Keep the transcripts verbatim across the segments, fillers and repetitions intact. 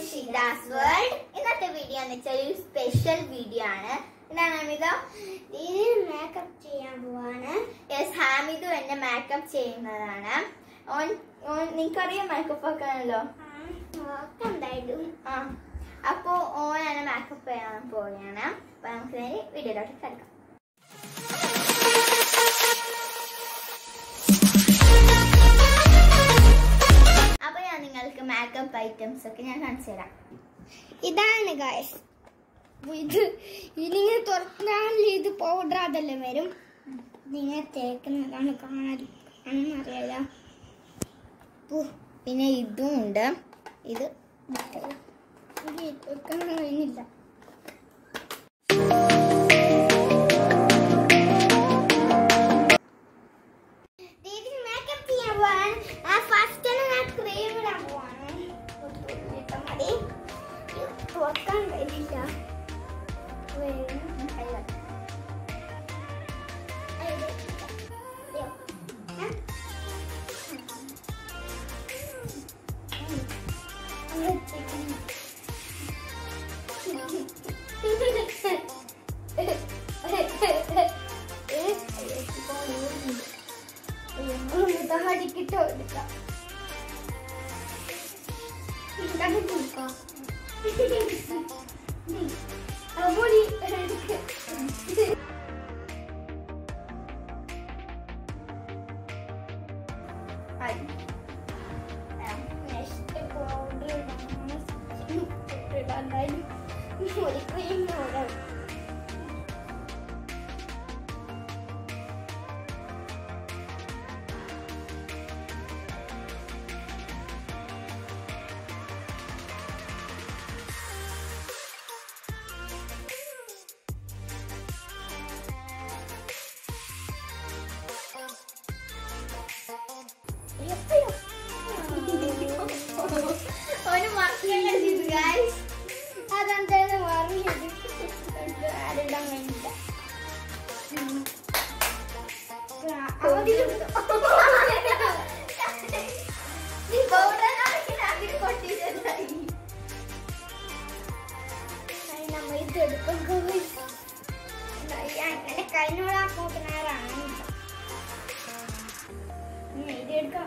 ഷിദാസ് world. ഇന്നത്തെ video എന്ന് വെച്ചാൽ ഒരു സ്പെഷ്യൽ വീഡിയോ ആണ്. എന്താണ് അമിത? മേക്കപ്പ് ചെയ്യാൻ പോവാണ്. യെസ്, ഹാമിദു എന്നെ മേക്കപ്പ് ചെയ്യുന്നതാണ്. ഓൻ നിനക്കറിയാം മേക്കപ്പ് ആക്കാനല്ലോ. എന്തായാലും ആ അപ്പോ ഓനാണ് മേക്കപ്പ് ചെയ്യാൻ പോവുകയാണ്. അപ്പൊ നമുക്ക് നേരെ വീഡിയോയിലോട്ട് കിടക്കാം. അപ്പൊ ഞാൻ നിങ്ങൾക്ക് മേക്കപ്പ് ഐറ്റംസ് ഒക്കെ ഞാൻ കാണിച്ചു തരാം. ഇതാണ് ഗൈസ്. ഇത് ഇതിങ്ങനെ തുറക്കാൻ ഇത് പൗഡർ അതെല്ലാം വരും. ഇതിങ്ങനെ തേക്കുന്നതാണ്. കാണാൻ അറിയാലോ. പിന്നെ ഇതും ഉണ്ട്. ഇത് വെക്കാൻ കഴിഞ്ഞില്ല. മേക്കപ്പ് ചെയ്യാൻ പോവാൻ ഫസ്റ്റ് ഞാൻ ക്രീം ഇടാൻ പോവാണ്. മതി തുറക്കാൻ കഴിഞ്ഞില്ല. കിട്ടോ എടുക്കാം. ഒരു മക്കളെ ചെയ്തു ഗൈസ്. അതെന്തായാലും മാറിയത് ആരിടാൻ വേണ്ടില്ല. നമ്മൾ ഇത് എടുക്കും. അങ്ങനെ കഴിഞ്ഞോളാ പോക്കുന്നവരാണ് ഇത് എടുക്കാം.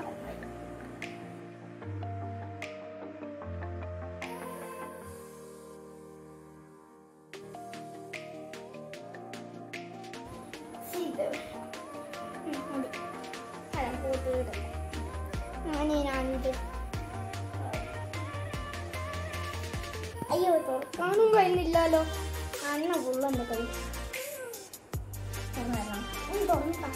അയ്യോ തുറക്കാനും കഴിഞ്ഞില്ലല്ലോ. അന്ന ഫുള്ളൊന്ന് കൈ തുറന്നില്ല.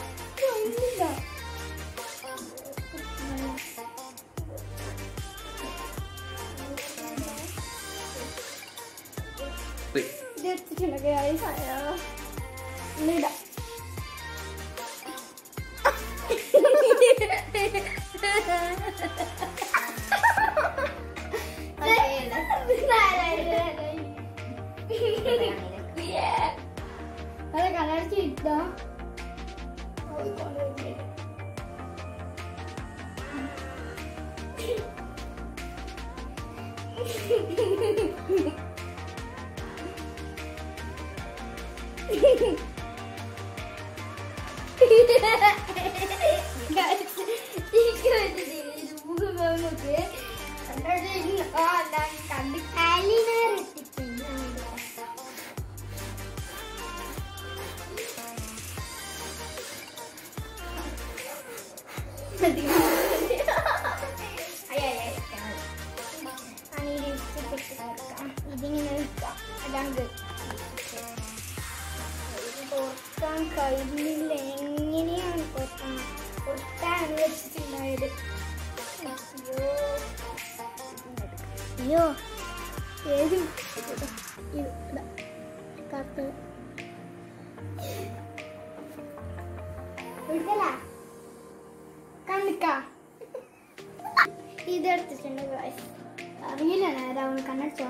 ഇതെടുത്തിട്ടുണ്ടൊക്കെ ഇടാം. അതെ കളർച്ച് ഇട്ടോ. ഇതിങ്ങനെ വെക്കാം. അതാണ്ട് തുറക്കാൻ കഴിഞ്ഞില്ല. എങ്ങനെയാണ് തുറക്കാൻ തുറക്കാൻ വെച്ചിട്ടുണ്ടായത്? അയ്യോ ഏത് കത്ത് കണ്ണിക്ക ഇതെടുത്തിട്ടുണ്ട്. അറിയില്ല നേരം അവന് കണ്ണടിച്ചോ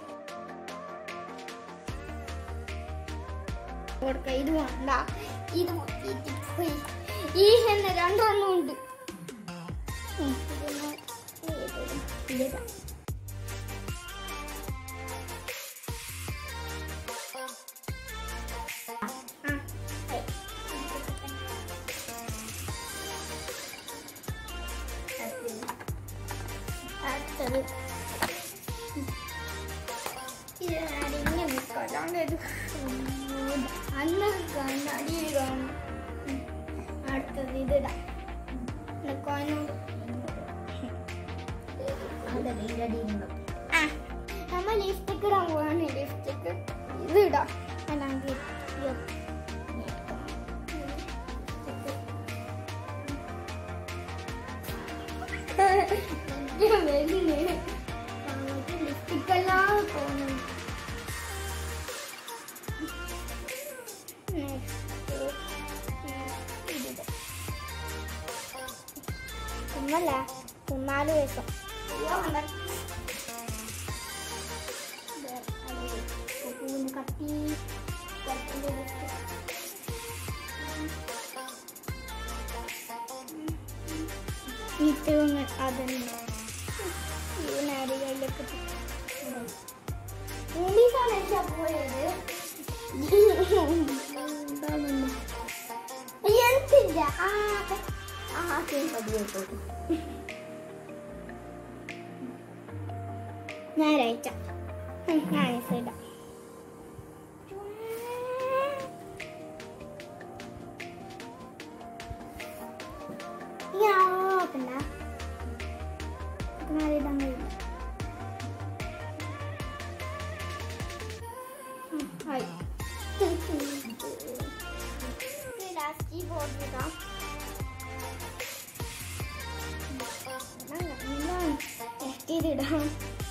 കൊടുക്ക. ഇത് വേണ്ട. ഇത് ഈ എണ്ണ രണ്ടെണ്ണം ഉണ്ട്. അടുത്തത് ഇങ്ങനെ കലാണ്ടത് അന്ന് കണ്ണാടിയിൽ കാണും. അടുത്തത് ഇതിടാം. നമ്മൾ ലിപ്സ്റ്റിക് ഇടാൻ പോവാണ്. ലിപ്സ്റ്റിക് ഇത് ഇടാം. അല്ലെങ്കിൽ ലിപ്സ്റ്റിക് എല്ലാം തോന്നുന്നു. കുമ്മല്ല കുന്നാല് വയസ്സം കത്തി ഇട്ടുങ്ങൾ അതന്നെ നാരികളിലൊക്കെ മൂവീസാണ് പോയത്. എന്തില്ല ആ ഞായറാഴ്ച ഞായറാഴ്ച ഇടാം. യാക്കണ്ട ഇടാൻ കഴിയില്ല. ഹായ് ലാസ്റ്റ് ബോർഡ് ഇടാം. ഇതിടാം.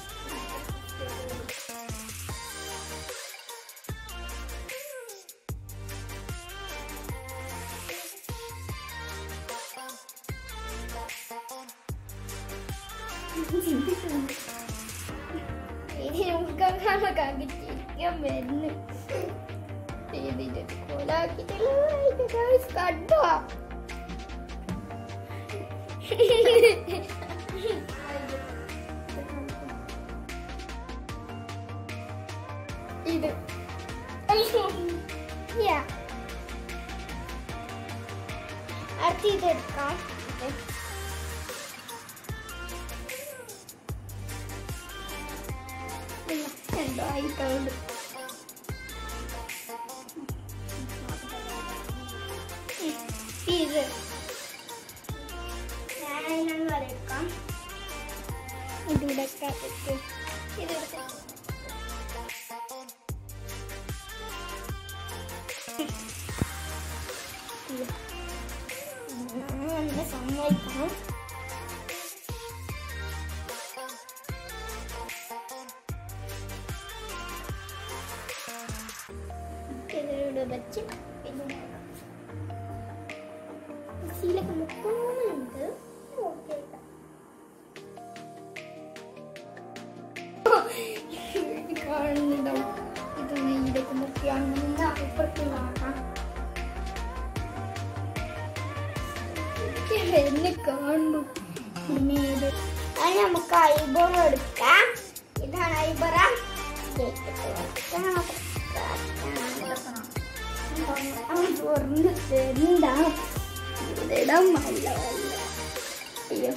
ഇനി നമുക്ക് കണ്ടിരിക്കാൻ വരുന്നു. ഇതിന്റെ കോലാക്കിട്ട് കണ്ടോ ഇത് അടുത്ത് ഇതെടുക്കാം. എന്തോ ആയിട്ടുണ്ട്. ഇത് ഞാനതിനൊന്നും വരയ്ക്കാം. ഇതിവിടെ ഇതെടുക്കാം. എന്നെ സമ്മതിക്കണം. ഇതിലൂടെ വെച്ച് സീലൊക്കെ മുക്കുന്നുണ്ട്. കാണുന്നുണ്ടാവും. ഇത് ഇതൊക്കെ മുക്കിയാണ് ഇപ്പുറത്ത് കാണാം. എന്നെ കാണുന്നു. പിന്നെ അത് നമുക്ക് ഐബോൾ എടുക്കാം. ഇതാണ് ഐബറ. തുറന്ന് തരണ്ട. ഇവിടെടാൻ നല്ല വല്ല. അയ്യോ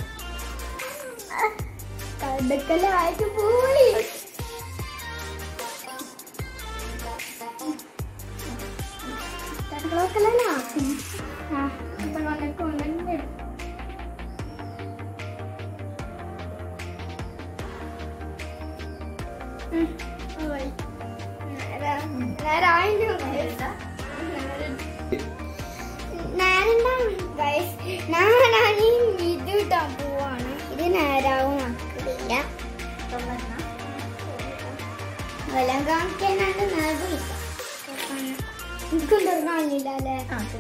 കടക്കലായിട്ട് പോയി. കടകളൊക്കെല്ലാം ആ ഇപ്പൊ കൊണ്ടുണ്ട്. ഞാനാണീ ഇത് ഇട്ടാൻ പോവാണ്. ഇത് നേരാവും മക്കളില്ല. വെള്ളം കാണിക്കാനാണ്ട് നേരില്ല. എനിക്കൊന്നും കാണില്ല അല്ലേ?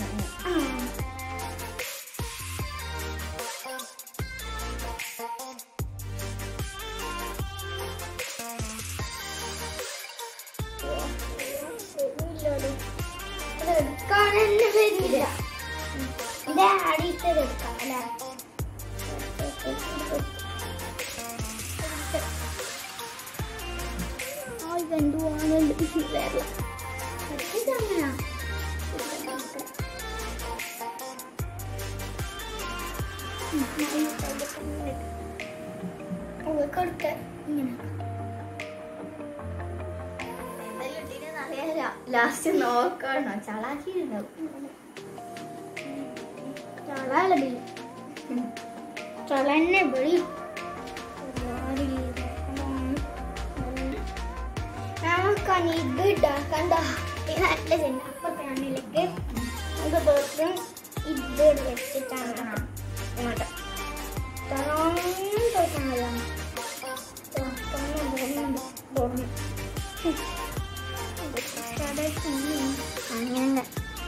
എടുക്കാനെന്നെ വരില്ല. ഇത് അടിയിട്ടത് എടുക്കാം അല്ലേ? എന്തുവാണ് വേറെ ഇതൊക്കെ ഇങ്ങനെ ലാസ്റ്റ് നോക്കണോ ചളാക്കിയിരുന്നോ ചളാല ബിളി ചളന്നെ ബിളി നമുക്കാണ് ഇത് ഇടാക്കണ്ട നല്ല ചെന്ന അപ്പൊ പാനിലേക്ക് നമുക്ക് ദോഷം ഇത് വെച്ചിട്ടാണ് ഇങ്ങോട്ട് അങ്ങനെ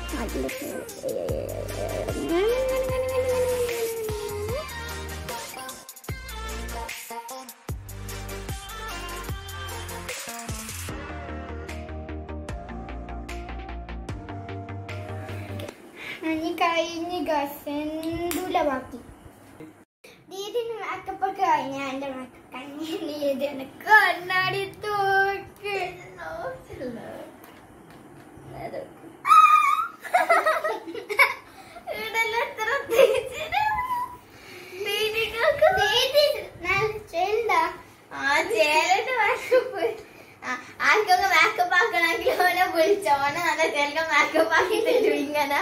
കഴിഞ്ഞ് ഗസൂല ബാക്കി ദീദിന് മേക്കപ്പ് ഒക്കെ കഴിഞ്ഞ എന്റെ മേക്കപ്പ് കഴിഞ്ഞ കണ്ണാടി തോക്ക് ആർക്കൊക്കെ മേക്കപ്പ് ആക്കണമെങ്കിൽ ഓനെ വിളിച്ചോനെ നല്ല ചെലക്ക മേക്കപ്പ് ആക്കി തരും ഇങ്ങനെ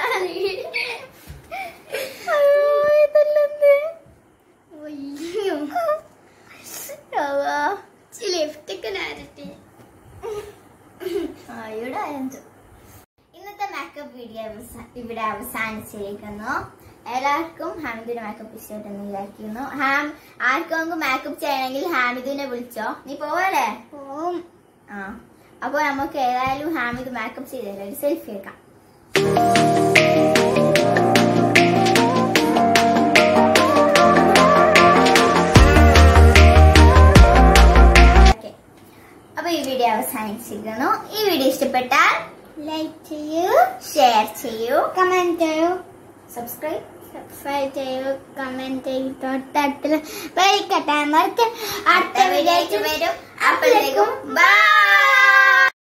ഇന്നത്തെ മേക്കപ്പ് വീഡിയോ ഇവിടെ അവസാനിച്ചിരിക്കുന്നു. എല്ലാവർക്കും ഹാമിദിന്റെ മേക്കപ്പ് ഇഷ്ടമായിട്ടെന്ന് വിചാരിക്കുന്നു. ഹാം ആർക്കും മേക്കപ്പ് ചെയ്യണമെങ്കിൽ ഹാമിദിനെ വിളിച്ചോ. നീ പോവല്ലേ? പോവും. ആ അപ്പൊ നമുക്ക് ഏതായാലും ഹാമിദ് മേക്കപ്പ് ചെയ്തല്ലോ, ഒരു സെൽഫി എടുക്കാം. അപ്പൊ ഈ വീഡിയോ അവസാനിച്ചിരിക്കുന്നു. ഈ വീഡിയോ ഇഷ്ടപ്പെട്ടാൽ ലൈക്ക് ചെയ്യൂ, ഷെയർ ചെയ്യൂ, കമന്റ് ചെയ്യൂ, സബ്സ്ക്രൈബ് സബ്സ്ക്രൈബ് ചെയ്യൂ, കമന്റ് ചെയ്യൂ, തൊട്ടടുത്തുള്ള ബെൽ ബട്ടൺ അമർത്തി അടുത്ത വീഡിയോ വരും. അപ്പോഴേക്കും ബൈ.